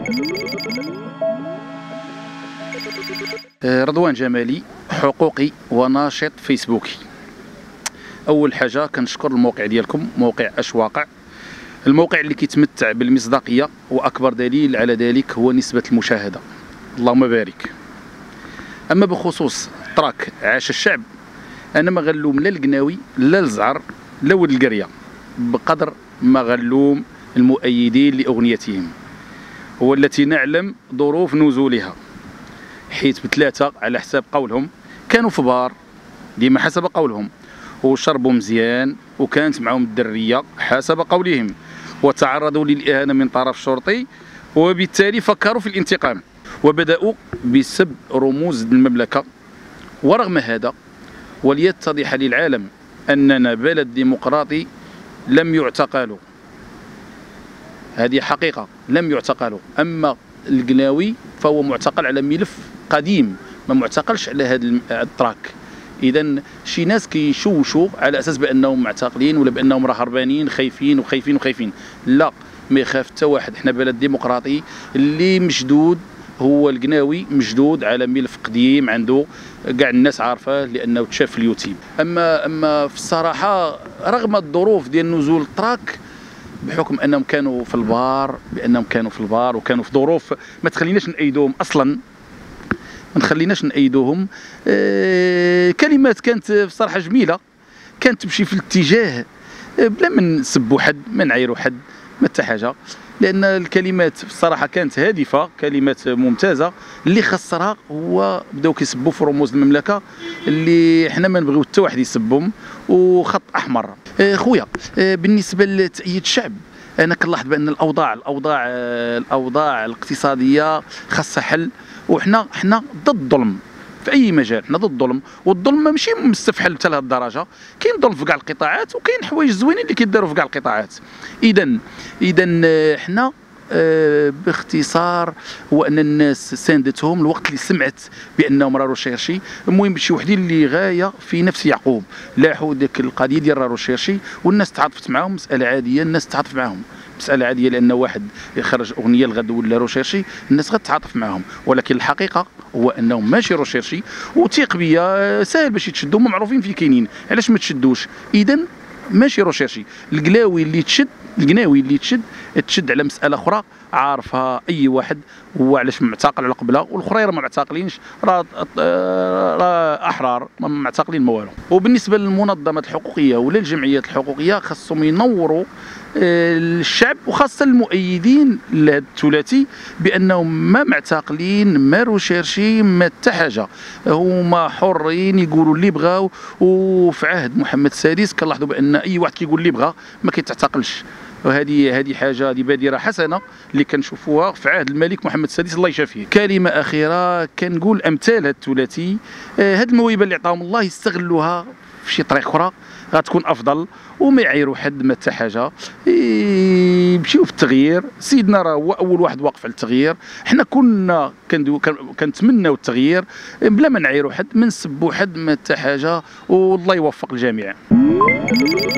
رضوان جمالي، حقوقي وناشط فيسبوكي. اول حاجه كنشكر الموقع ديالكم، موقع اش واقع، الموقع اللي كيتمتع بالمصداقيه، واكبر دليل على ذلك هو نسبه المشاهده، اللهم بارك. اما بخصوص تراك عاش الشعب، انا ما غنلوم لا القناوي لا الزعر لا ولد القريه بقدر ما غنلوم المؤيدين لاغنيتهم، والتي نعلم ظروف نزولها، حيث بثلاثه على حساب قولهم كانوا في بار ديما حسب قولهم، وشربوا مزيان، وكانت معهم الدريه حسب قولهم، وتعرضوا للإهانة من طرف شرطي، وبالتالي فكروا في الانتقام وبدأوا بسب رموز المملكة. ورغم هذا وليتضح للعالم أننا بلد ديمقراطي لم يعتقلوا، هذه حقيقة، لم يعتقلوا. أما القناوي فهو معتقل على ملف قديم، ما معتقلش على هذا التراك. إذا شي ناس كيشوشوا على اساس بانهم معتقلين ولا بانهم راه هربانين خايفين وخايفين وخايفين. لا، ما يخاف حتى واحد، حنا بلد ديمقراطي اللي مشدود هو القناوي، مشدود على ملف قديم عنده كاع الناس عارفاه لانه تشاف في اليوتيوب. اما في الصراحه رغم الظروف ديال نزول التراك، بحكم انهم كانوا في البار، وكانوا في ظروف ما تخليناش نأيدوهم اصلا، ما نخليناش نأيدوهم. كلمات كانت بصراحه جميله، كانت تمشي في الاتجاه بلا ما نسبوا حد، ما نعايروا حد، ما حتى حاجه، لان الكلمات بصراحه كانت هادفه، كلمات ممتازه. اللي خسرها هو بداو كيسبوا في رموز المملكه اللي حنا ما نبغيو حتى واحد يسبهم، وخط احمر. خويا، بالنسبه لتأييد الشعب، انا كنلاحظ بان الاوضاع الاقتصاديه خاصها حل، وحنا ضد الظلم في اي مجال، حنا ضد الظلم، والظلم ماشي مستفحل حتى لهذ الدرجه، كاين ظلم في كاع القطاعات وكاين حوايج زوينين اللي كيداروا في كاع القطاعات. اذا حنا باختصار هو ان الناس ساندتهم الوقت اللي سمعت بانهم راه ريشيرشي. المهم شي وحدين اللي غايه في نفس يعقوب لاحوا ديك القضيه ديال راه ريشيرشي، والناس تعاطفت معاهم، مساله عاديه، الناس تعاطف معاهم، مساله عاديه، لان واحد يخرج اغنيه الغد ولا روشيرشي الناس غتعاطف معاهم، ولكن الحقيقه هو انهم ماشي روشيرشي. وثيق بيا ساهل باش يتشدوا، هما معروفين في كاينين، علاش ما تشدوش؟ اذا ماشي روشيرشي. القناوي اللي تشد على مساله اخرى عارفها اي واحد، هو علاش معتقل على قبله، والاخرين راه ما معتقلينش، راه احرار، ما معتقلين ما والو. وبالنسبه للمنظمات الحقوقيه ولا الجمعيات الحقوقيه، خاصهم ينوروا الشعب وخاصه المؤيدين لهذا الثلاثي بانهم ما معتقلين، ما روشيرشي، ما حتى حاجه، هما حرين يقولوا اللي بغاو. وفي عهد محمد السادس كنلاحظوا بان اي واحد كيقول اللي بغا ما كيتعتقلش، وهذه حاجه، هذه بادره حسنه اللي كنشوفوها في عهد الملك محمد السادس الله يشافيه. كلمه اخيره كنقول امثال هذا الثلاثي، هذه الموهبه اللي عطاهم الله يستغلوها في شي طريق اخرى غتكون افضل، وما يعيروا حد ما حتى حاجه، يمشيو في التغيير. سيدنا راه هو اول واحد واقف على التغيير، حنا كنا كنتمناو التغيير بلا ما نعيروا حد، ما نسبوا حد ما حتى حاجه، والله يوفق الجميع.